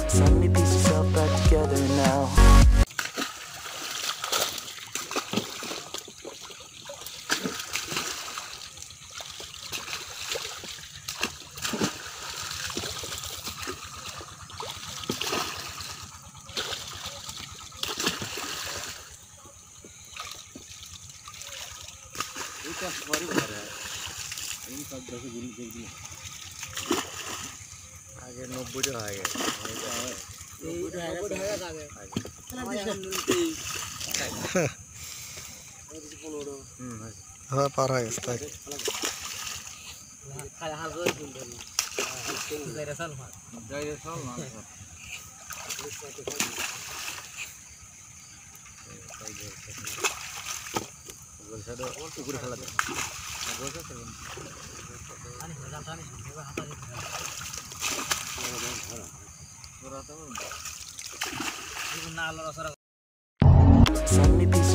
Let me piece yourself back together now. आगे 90 টাকা হয়ে গেছে হ্যাঁ পার হয়ে গেছে তাই পুকুরে খেলা Let me piece